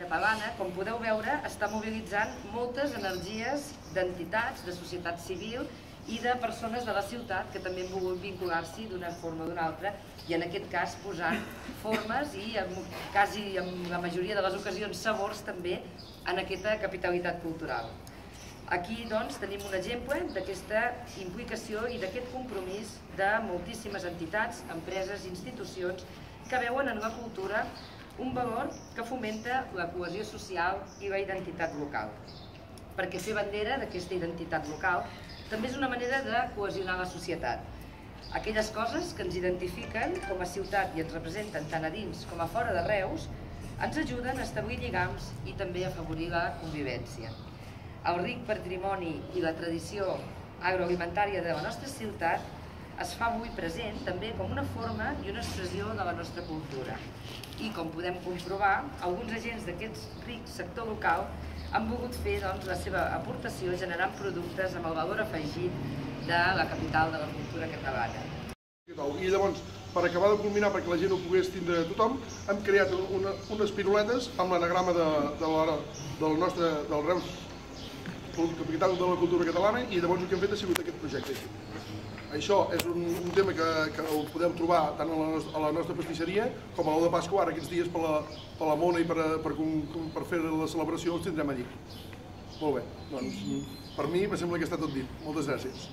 Catalana, com podeu veure, està mobilitzant moltes energies d'entitats, de societat civil i de persones de la ciutat que també han volgut vincular-s'hi d'una forma o d'una altra i en aquest cas posant formes i quasi en la majoria de les ocasions sabors també en aquesta capitalitat cultural. Aquí doncs tenim un exemple d'aquesta implicació i d'aquest compromís de moltíssimes entitats, empreses i institucions que veuen en la cultura un valor que fomenta la cohesió social i la identitat local. Perquè fer bandera d'aquesta identitat local també és una manera de cohesionar la societat. Aquelles coses que ens identifiquen com a ciutat i ens representen tant a dins com a fora de Reus ens ajuden a establir lligams i també a afavorir la convivència. El ric patrimoni i la tradició agroalimentària de la nostra ciutat es fa avui present també com una forma i una expressió de la nostra cultura. I com podem comprovar, alguns agents d'aquest ric sector local han volgut fer la seva aportació generant productes amb el valor afegit de la capital de la cultura catalana. I llavors, per acabar de culminar, perquè la gent ho pogués tindre tothom, hem creat unes piruletes amb l'anagrama del Reus, capital de la cultura catalana, i llavors el que hem fet ha sigut aquest projecte. Això és un tema que el podeu trobar tant a la nostra pastisseria com a l'ou de Pasqua. Ara aquests dies per la Mona i per fer la celebració els tindrem allí. Molt bé, doncs per mi me sembla que està tot dit. Moltes gràcies.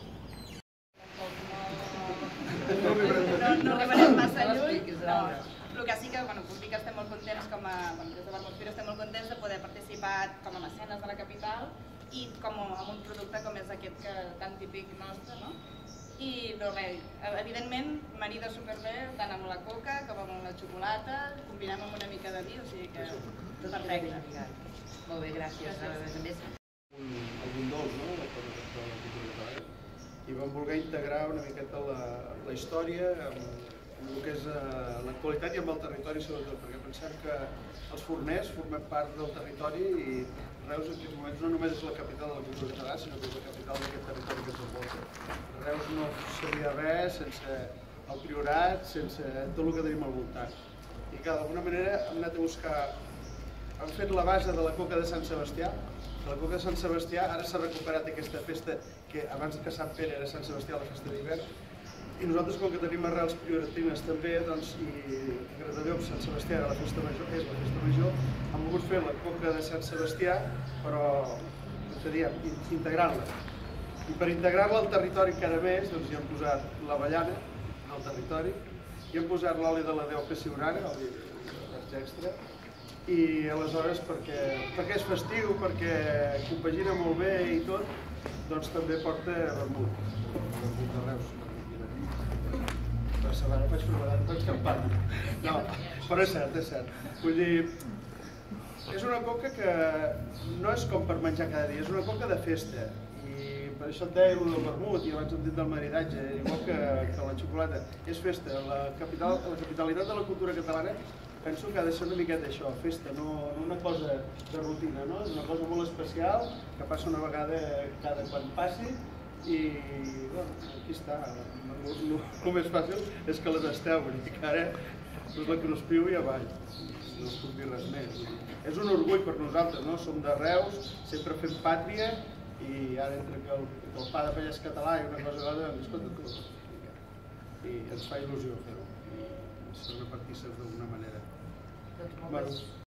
No arribarem massa lluny, no. El que sí que puc dir que estem molt contents, des de Barmosfira estem molt contents de poder participar com a mecenes de la capital i com amb un producte com és aquest tan típic nostre, no? I res, evidentment marida superbé tant amb la coca com amb la xocolata, combinem amb una mica de vi, o sigui que perfecte. Molt bé, gràcies. Algun dolç, no?, de la cultura catalana, i vam voler integrar una miqueta la història amb el que és l'actualitat i amb el territori sobretot, perquè pensem que els forners formem part del territori i Reus en aquests moments no només és la capital de la cultura catalana, sinó que és la capital d'aquest territori que ens envolta. Reus no seria res sense el Priorat, sense tot el que tenim al voltant. I que d'alguna manera hem anat a buscar, hem fet la base de la coca de Sant Sebastià. La coca de Sant Sebastià ara s'ha recuperat aquesta festa que abans que Sant Pere era Sant Sebastià, la festa d'hivern. I nosaltres, com que tenim arrels prioratines també, i Gratallop, Sant Sebastià era la festa major, és la festa major, hem volgut fer la coca de Sant Sebastià, però, integrant-la. I per integrar-la al territori encara més, hi hem posat l'avellana al territori, i hem posat l'oli de la DOP Siurana, oli extra, i aleshores, perquè és festiu, perquè compagina molt bé i tot, doncs també porta vermut de Reus. Per setmana faig preparat, faig campanya. No, però és cert. Vull dir, és una coca que no és com per menjar cada dia, és una coca de festa. I per això et deia el vermut i abans hem dit del maridatge, igual que la xocolata. És festa. La capitalitat de la cultura catalana penso que ha de ser una miqueta això, festa, no una cosa de rutina, no? És una cosa molt especial, que passa una vegada cada quan passi i aquí està. El més fàcil és que la tasteu, perquè ara us la cruspiu i avall, no us puc dir res més. És un orgull per nosaltres, no? Som de Reus, sempre fem pàtria i ara entre que el pa de pallès català i una cosa d'altra, escolta tu, i ens fa il·lusió fer-ho i ser una partíceps d'alguna manera.